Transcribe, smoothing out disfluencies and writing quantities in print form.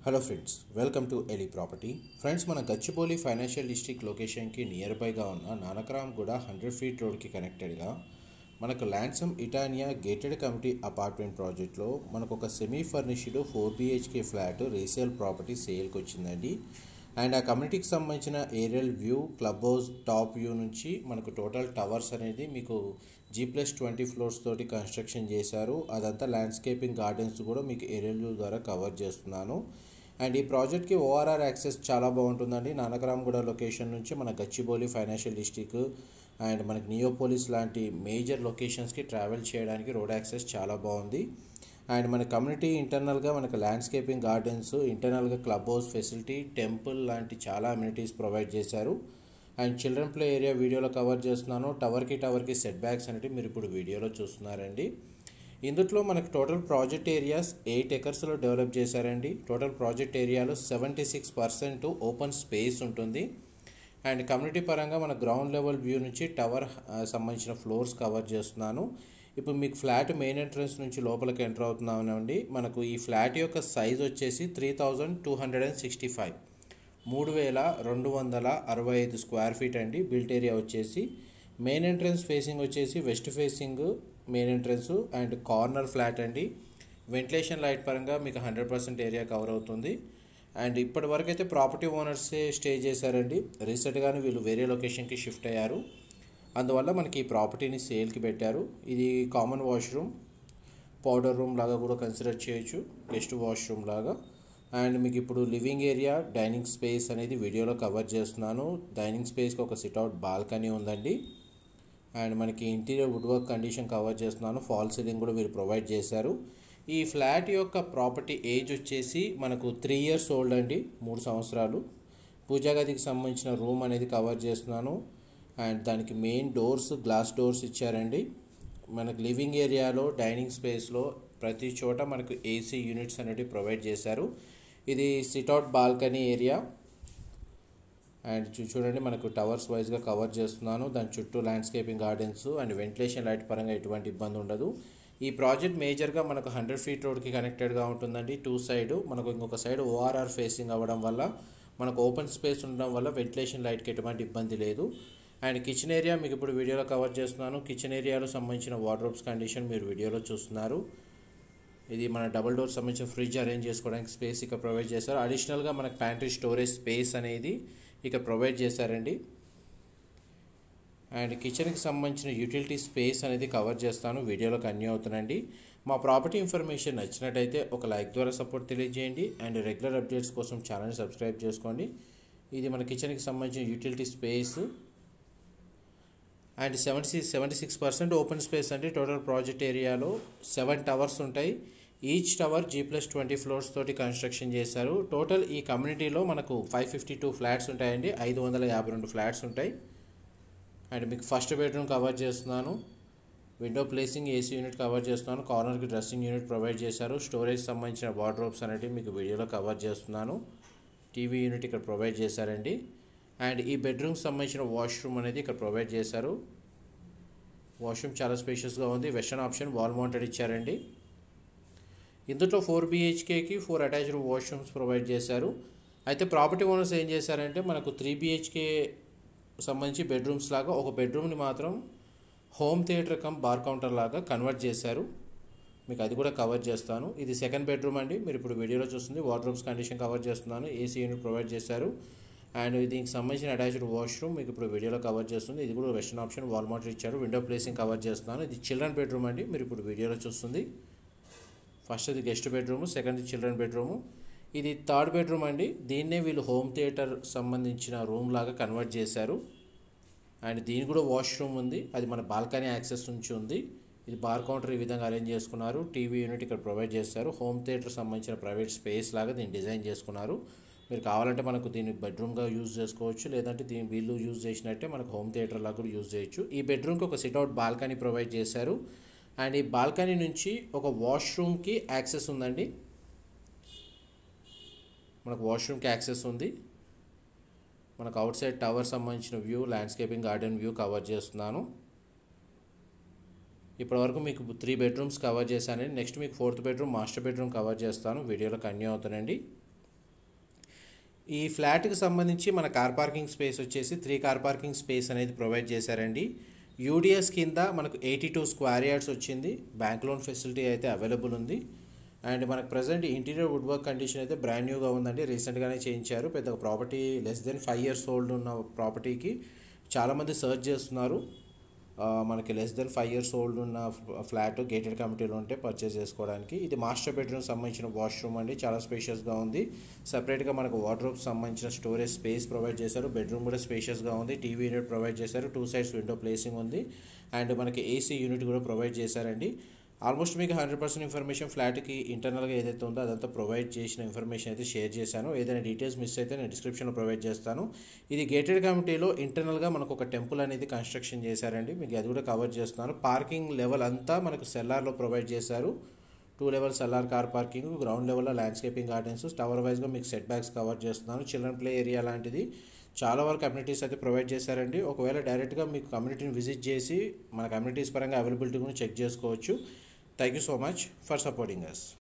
Hello friends, welcome to Eli property. Friends, మన Gachibowli financial district లొకేషన్కి near బైగా ఉన్న నానక్రామ్గూడ 100 ఫీట్ రోడ్కి కనెక్టెడ్గా మనకు Lansum Etania gated community apartment ప్రాజెక్ట్లో మనకు ఒక semi furnished 4 BHK flat resale property సేల్కి వచ్చిందండి. అండ్ ఆ కమ్యూనిటీకి సంబంధించిన aerial view, club house top view నుంచి మనకు టోటల్ టవర్స్ అనేది మీకు G+20 ఫ్లోర్స్ తోటి కన్స్ట్రక్షన్ చేశారు. అదంతా ల్యాండ్స్కేపింగ్ గార్డెన్స్ కూడా మీకు ఏరియల్ వ్యూ ద్వారా కవర్ చేస్తున్నాను. అండ్ ఈ ప్రాజెక్ట్కి ఓఆర్ఆర్ యాక్సెస్ చాలా బాగుంటుందండి. నానక్రామ్గూడ లొకేషన్ నుంచి మన గచ్చిబౌలి ఫైనాన్షియల్ డిస్ట్రిక్ట్ అండ్ మనకి నియోపోలిస్ లాంటి మేజర్ లొకేషన్స్కి ట్రావెల్ చేయడానికి రోడ్ యాక్సెస్ చాలా బాగుంది. అండ్ మన కమ్యూనిటీ ఇంటర్నల్గా మనకు ల్యాండ్స్కేపింగ్ గార్డెన్స్, ఇంటర్నల్గా క్లబ్ హౌస్ ఫెసిలిటీ, టెంపుల్ లాంటి చాలా అమ్యూనిటీస్ ప్రొవైడ్ చేశారు. అండ్ చిల్డ్రన్ ప్లే ఏరియా వీడియోలో కవర్ చేస్తున్నాను. టవర్కి సెట్ బ్యాక్స్ అనేవి మీరు ఇప్పుడు వీడియోలో చూస్తున్నారండి. ఇందులో మనకు టోటల్ ప్రాజెక్ట్ ఏరియాస్ 8 ఎకర్స్లో డెవలప్ చేశారండి. టోటల్ ప్రాజెక్ట్ ఏరియాలో 76% ఓపెన్ స్పేస్ ఉంటుంది. అండ్ కమ్యూనిటీ పరంగా మన గ్రౌండ్ లెవెల్ వ్యూ నుంచి టవర్ సంబంధించిన ఫ్లోర్స్ కవర్ చేస్తున్నాను. ఇప్పుడు మీకు ఫ్లాట్ మెయిన్ ఎంట్రన్స్ నుంచి లోపలికి ఎంటర్ అవుతున్నామండి. మనకు ఈ ఫ్లాట్ యొక్క సైజ్ వచ్చేసి 3265 3265 స్క్వేర్ ఫీట్ అండి. బిల్ట్ ఏరియా వచ్చేసి మెయిన్ ఎంట్రన్స్ ఫేసింగ్ వచ్చేసి west facing main entrance and corner flat అండి. వెంటిలేషన్ లైట్ పరంగా మీకు 100% ఏరియా కవర్ అవుతుంది. అండ్ ఇప్పటి వరకు అయితే ప్రాపర్టీ ఓనర్సే స్టే చేశారండి. రీసెంట్గానే వీళ్ళు వేరే లొకేషన్కి షిఫ్ట్ అయ్యారు. అందువల్ల మనకి ఈ ప్రాపర్టీని సేల్కి పెట్టారు. ఇది కామన్ వాష్రూమ్, పౌడర్ రూమ్ లాగా కూడా కన్సిడర్ చేయొచ్చు, గెస్ట్ వాష్రూమ్ లాగా. అండ్ మీకు ఇప్పుడు లివింగ్ ఏరియా, డైనింగ్ స్పేస్ అనేది వీడియోలో కవర్ చేస్తున్నాను. డైనింగ్ స్పేస్కి ఒక సిట్అవుట్ బాల్కనీ ఉందండి. అండ్ మనకి interior wood work condition cover చేస్తున్నాను. ఫాల్ సీలింగ్ కూడా వీరు ప్రొవైడ్ చేశారు. ఈ ఫ్లాట్ యొక్క ప్రాపర్టీ ఏజ్ వచ్చేసి మనకు 3 years ఓల్డ్ అండి, 3 సంవత్సరాలు. పూజా గదికి సంబంధించిన రూమ్ అనేది కవర్ చేస్తున్నాను. అండ్ దానికి మెయిన్ డోర్స్, గ్లాస్ డోర్స్ ఇచ్చారండి. మనకు లివింగ్ ఏరియాలో, డైనింగ్ స్పేస్లో ప్రతి చోట మనకు AC యూనిట్స్ అనేవి ప్రొవైడ్ చేశారు. ఇది సిట్అవుట్ బాల్కనీ ఏరియా. అండ్ చూడండి, మనకు టవర్స్ వైజ్గా కవర్ చేస్తున్నాను. దాని చుట్టూ landscaping gardens and ventilation light పరంగా ఎటువంటి ఇబ్బంది ఉండదు. ఈ ప్రాజెక్ట్ మేజర్గా మనకు 100 ఫీట్ రోడ్కి కనెక్టెడ్గా ఉంటుందండి. 2 సైడ్ మనకు ఇంకొక సైడ్ ORR ఫేసింగ్ అవ్వడం వల్ల మనకు ఓపెన్ స్పేస్ ఉండడం వల్ల వెంటిలేషన్ లైట్కి ఎటువంటి ఇబ్బంది లేదు. అండ్ కిచెన్ ఏరియా మీకు ఇప్పుడు వీడియోలో కవర్ చేస్తున్నాను. కిచెన్ ఏరియాలో సంబంధించిన వార్డ్రోబ్స్ కండిషన్ మీరు వీడియోలో చూస్తున్నారు. ఇది మన డబుల్ డోర్ సంబంధించిన ఫ్రిడ్జ్ అరేంజ్ చేసుకోవడానికి స్పేస్ ఇక్కడ ప్రొవైడ్ చేశారు. అడిషనల్గా మనకు ప్యాంట్రీ స్టోరేజ్ స్పేస్ అనేది ఇక్కడ ప్రొవైడ్ చేశారండి. అండ్ కిచెన్కి సంబంధించిన యూటిలిటీ స్పేస్ అనేది కవర్ చేస్తాను, వీడియోలో కన్యూ అవుతానండి. మా ప్రాపర్టీ ఇన్ఫర్మేషన్ నచ్చినట్టయితే ఒక లైక్ ద్వారా సపోర్ట్ తెలియజేయండి. అండ్ రెగ్యులర్ అప్డేట్స్ కోసం ఛానల్ని సబ్స్క్రైబ్ చేసుకోండి. ఇది మన కిచెన్కి సంబంధించిన utility space. And 76% open space అండి. టోటల్ ప్రాజెక్ట్ ఏరియాలో 7 టవర్స్ ఉంటాయి. ఈచ్ టవర్ G+20 ఫ్లోర్స్ తోటి కన్స్ట్రక్షన్ చేశారు. టోటల్ ఈ కమ్యూనిటీలో మనకు 552 ఫ్లాట్స్ ఉంటాయండి. 552 ఫ్లాట్స్ ఉంటాయి. అండ్ మీకు ఫస్ట్ బెడ్రూమ్ కవర్ చేస్తున్నాను. Window placing AC unit cover చేస్తున్నాను. కార్నర్కి డ్రెస్సింగ్ యూనిట్ ప్రొవైడ్ చేశారు. స్టోరేజ్ సంబంధించిన వార్డ్రోబ్స్ అనేవి మీకు వీడియోలో కవర్ చేస్తున్నాను. టీవీ యూనిట్ ఇక్కడ ప్రొవైడ్ చేశారండి. అండ్ ఈ బెడ్రూమ్కి సంబంధించిన వాష్రూమ్ అనేది ఇక్కడ ప్రొవైడ్ చేశారు. వాష్రూమ్ చాలా స్పేషియస్గా ఉంది. వెస్టర్న్ ఆప్షన్ వాల్ మౌంటెడ్ ఇచ్చారండి. ఇందులో 4 BHKకి 4 అటాచ్డ్ వాష్రూమ్స్ ప్రొవైడ్ చేశారు. అయితే ప్రాపర్టీ ఓనర్స్ ఏం చేశారంటే మనకు 3 BHK సంబంధించి బెడ్రూమ్స్ లాగా ఒక బెడ్రూమ్ని మాత్రం home theatre cum bar counter లాగా కన్వర్ట్ చేశారు. మీకు అది కూడా కవర్ చేస్తాను. ఇది సెకండ్ బెడ్రూమ్ అండి, మీరు ఇప్పుడు వీడియోలో చూస్తుంది. వార్డ్రోబ్స్ కండిషన్ కవర్ చేస్తున్నాను. AC యూనిట్ ప్రొవైడ్ చేశారు. అండ్ దీనికి సంబంధించిన అటాచ్డ్ వాష్రూమ్ మీకు ఇప్పుడు వీడియోలో కవర్ చేస్తుంది. ఇది కూడా వెస్టర్న్ ఆప్షన్ వాల్ మౌంటెడ్ ఇచ్చారు. విండో ప్లేసింగ్ కవర్ చేస్తున్నాను. ఇది చిల్డ్రన్ బెడ్రూమ్ అండి, మీరు ఇప్పుడు వీడియోలో చూస్తుంది. ఫస్ట్ ఇది guest bedroom, second children bedroom. ఇది థర్డ్ బెడ్రూమ్ అండి. దీన్నే వీళ్ళు హోమ్ థియేటర్ సంబంధించిన రూమ్ లాగా కన్వర్ట్ చేశారు. అండ్ దీని కూడా వాష్రూమ్ ఉంది, అది మన బాల్కనీ యాక్సెస్ నుంచి ఉంది. ఇది బార్ కౌంటర్ ఈ విధంగా అరేంజ్ చేసుకున్నారు. టీవీ యూనిట్ ఇక్కడ ప్రొవైడ్ చేస్తారు. హోమ్ థియేటర్ సంబంధించిన ప్రైవేట్ స్పేస్ లాగా దీన్ని డిజైన్ చేసుకున్నారు. మీరు కావాలంటే మనకు దీన్ని బెడ్రూమ్గా యూజ్ చేసుకోవచ్చు, లేదంటే దీన్ని వీళ్ళు యూజ్ చేసినట్టే మనకు హోమ్ థియేటర్ లాగా కూడా యూజ్ చేయొచ్చు. ఈ బెడ్రూమ్కి ఒక సిట్అవుట్ బాల్కనీ ప్రొవైడ్ చేశారు. అండ్ ఈ బాల్కనీ నుంచి ఒక వాష్రూమ్కి యాక్సెస్ ఉందండి. మనకు వాష్రూమ్కి యాక్సెస్ ఉంది. మనకు అవుట్ సైడ్ టవర్ సంబంధించిన view, landscaping garden view cover చేస్తున్నాను. ఇప్పటివరకు మీకు 3 బెడ్రూమ్స్ కవర్ చేశానండి. నెక్స్ట్ మీకు 4th bedroom, master bedroom cover చేస్తాను, వీడియోలో కన్యూ అవుతానండి. ఈ ఫ్లాట్కి సంబంధించి మన కార్ పార్కింగ్ స్పేస్ వచ్చేసి 3 కార్ పార్కింగ్ స్పేస్ అనేది ప్రొవైడ్ చేశారండి. యూడిఎస్ కింద మనకు 82 స్క్వేర్ యార్డ్స్ వచ్చింది. బ్యాంక్ లోన్ ఫెసిలిటీ అయితే అవైలబుల్ ఉంది. అండ్ మనకు present interior wood work condition అయితే బ్రాండ్ న్యూగా ఉందండి. రీసెంట్గానే చేయించారు. పెద్దగా property less than 5 years old ఉన్న ప్రాపర్టీకి చాలామంది సర్చ్ చేస్తున్నారు. మనకి లెస్ దెన్ 5 years ఓల్డ్ ఉన్న ఫ్లాట్ గేటెడ్ కమ్యూనిటీలో ఉంటే పర్చేస్ చేసుకోవడానికి. ఇది మాస్టర్ బెడ్రూమ్ సంబంధించిన వాష్రూమ్ అండి. చాలా స్పేషియస్గా ఉంది. సపరేట్గా మనకు వార్డ్రోబ్ సంబంధించిన స్టోరేజ్ స్పేస్ ప్రొవైడ్ చేశారు. బెడ్రూమ్ కూడా స్పేషియస్గా ఉంది. టీవీ యూనిట్ ప్రొవైడ్ చేశారు. 2 sides విండో ప్లేసింగ్ ఉంది. అండ్ మనకి ఏసీ యూనిట్ కూడా ప్రొవైడ్ చేశారండి. ఆల్మోస్ట్ మీకు 100% ఇన్ఫర్మేషన్ ఫ్లాట్కి ఇంటర్నల్గా ఏదైతే ఉందో అదంతా ప్రొవైడ్ చేసిన ఇన్ఫర్మేషన్ అయితే షేర్ చేశాను. ఏదైనా డీటెయిల్స్ మిస్ అయితే నేను డిస్క్రిప్షన్లో ప్రొవైడ్ చేస్తాను. ఇది గేటెడ్ కమ్యూనిటీలో ఇంటర్నల్గా మనకు ఒక టెంపుల్ అనేది కన్స్ట్రక్షన్ చేశారండి. మీకు అది కూడా కవర్ చేస్తున్నాను. పార్కింగ్ లెవెల్ అంతా మనకు సెల్లార్లో ప్రొవైడ్ చేశారు. 2 levels cellar car parking, ground లెవెల్లో ల్యాండ్స్కేపింగ్ గార్డెన్స్, టవర్ వైజ్గా మీకు సెట్ బ్యాక్స్ కవర్ చేస్తున్నాను. చిల్డ్రన్ ప్లే ఏరియా లాంటిది చాలా వరకు కమ్యూనిటీస్ అయితే ప్రొవైడ్ చేశారండి. ఒకవేళ డైరెక్ట్గా మీకు కమ్యూనిటీని విజిట్ చేసి మన కమ్యూనిటీస్ పరంగా అవైలబిలిటీ కూడా చెక్ చేసుకోవచ్చు. Thank you so much for supporting us.